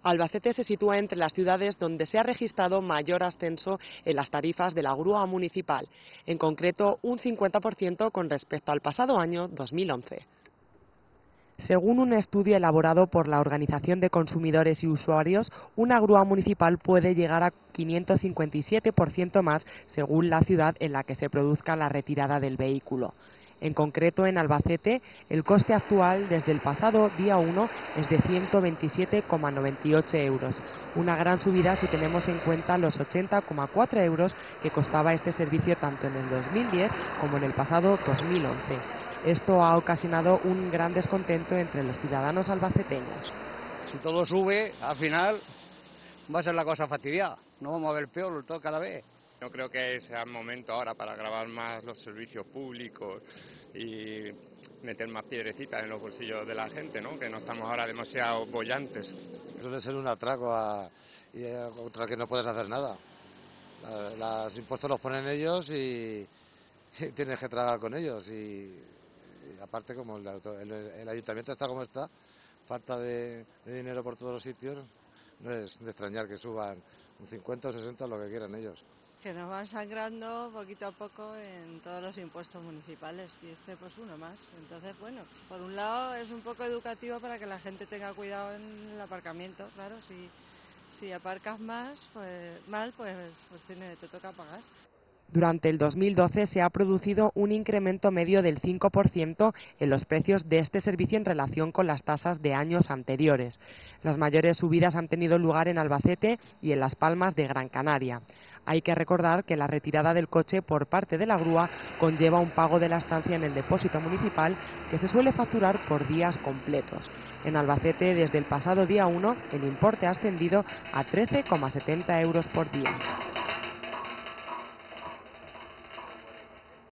Albacete se sitúa entre las ciudades donde se ha registrado mayor ascenso en las tarifas de la grúa municipal, en concreto un 50% con respecto al pasado año 2011. Según un estudio elaborado por la Organización de Consumidores y Usuarios, una grúa municipal puede llegar a 557% más según la ciudad en la que se produzca la retirada del vehículo. En concreto, en Albacete, el coste actual desde el pasado día 1 es de 127,98 euros, una gran subida si tenemos en cuenta los 80,4 euros que costaba este servicio tanto en el 2010 como en el pasado 2011. Esto ha ocasionado un gran descontento entre los ciudadanos albaceteños. Si todo sube, al final va a ser la cosa fastidiada. No vamos a ver peor todo cada vez. No creo que sea el momento ahora para gravar más los servicios públicos y meter más piedrecitas en los bolsillos de la gente, ¿no? Que no estamos ahora demasiado bollantes. Suele ser un atraco contra el que no puedes hacer nada. Los impuestos los ponen ellos y tienes que tragar con ellos. Y aparte, como el ayuntamiento está como está, falta de dinero por todos los sitios, no es de extrañar que suban un 50 o 60 lo que quieran ellos. Que nos van sangrando poquito a poco en todos los impuestos municipales y este pues uno más. Entonces, bueno, por un lado es un poco educativo para que la gente tenga cuidado en el aparcamiento. Claro, si aparcas más, pues mal, pues te toca pagar. Durante el 2012 se ha producido un incremento medio del 5% en los precios de este servicio en relación con las tasas de años anteriores. Las mayores subidas han tenido lugar en Albacete y en Las Palmas de Gran Canaria. Hay que recordar que la retirada del coche por parte de la grúa conlleva un pago de la estancia en el depósito municipal que se suele facturar por días completos. En Albacete, desde el pasado día 1, el importe ha ascendido a 13,70 euros por día.